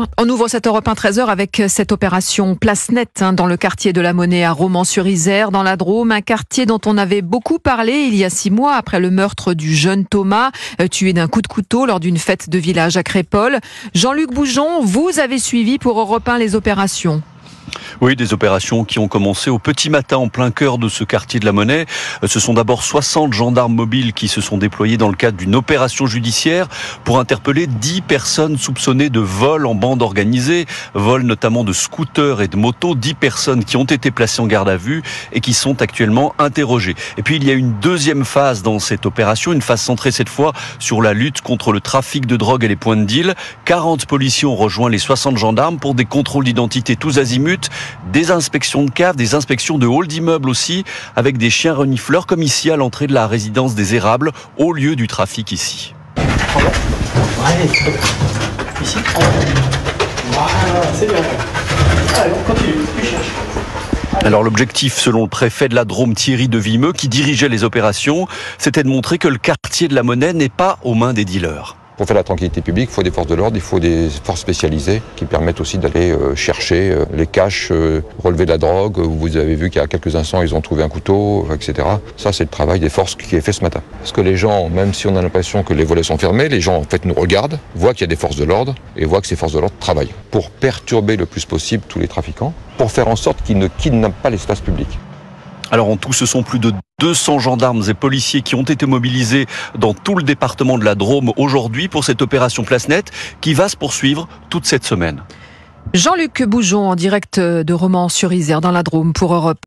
On ouvre cette Europe 1 13h avec cette opération Place Nette dans le quartier de la Monnaie à Romans-sur-Isère, dans la Drôme, un quartier dont on avait beaucoup parlé il y a 6 mois après le meurtre du jeune Thomas, tué d'un coup de couteau lors d'une fête de village à Crépol. Jean-Luc Boujon, vous avez suivi pour Europe 1 les opérations. Oui, des opérations qui ont commencé au petit matin en plein cœur de ce quartier de la Monnaie. Ce sont d'abord 60 gendarmes mobiles qui se sont déployés dans le cadre d'une opération judiciaire pour interpeller 10 personnes soupçonnées de vol en bande organisée, vol notamment de scooters et de motos, 10 personnes qui ont été placées en garde à vue et qui sont actuellement interrogées. Et puis il y a une deuxième phase dans cette opération, une phase centrée cette fois sur la lutte contre le trafic de drogue et les points de deal. 40 policiers ont rejoint les 60 gendarmes pour des contrôles d'identité tous azimuts, des inspections de caves, des inspections de halls d'immeubles aussi, avec des chiens renifleurs comme ici à l'entrée de la résidence des Érables, au lieu du trafic ici. Allez, ici. Voilà, c'est bien. Allez, on continue, tu cherches. Alors l'objectif, selon le préfet de la Drôme, Thierry de Vimeux, qui dirigeait les opérations, c'était de montrer que le quartier de la Monnaie n'est pas aux mains des dealers. Pour faire la tranquillité publique, il faut des forces de l'ordre, il faut des forces spécialisées qui permettent aussi d'aller chercher les caches, relever de la drogue. Vous avez vu qu'il y a quelques instants, ils ont trouvé un couteau, etc. Ça, c'est le travail des forces qui est fait ce matin. Parce que les gens, même si on a l'impression que les volets sont fermés, les gens en fait nous regardent, voient qu'il y a des forces de l'ordre et voient que ces forces de l'ordre travaillent pour perturber le plus possible tous les trafiquants, pour faire en sorte qu'ils ne kidnappent pas l'espace public. Alors en tout, ce sont plus de 200 gendarmes et policiers qui ont été mobilisés dans tout le département de la Drôme aujourd'hui pour cette opération Place Nette qui va se poursuivre toute cette semaine. Jean-Luc Boujon en direct de Romans-sur-Isère dans la Drôme pour Europe.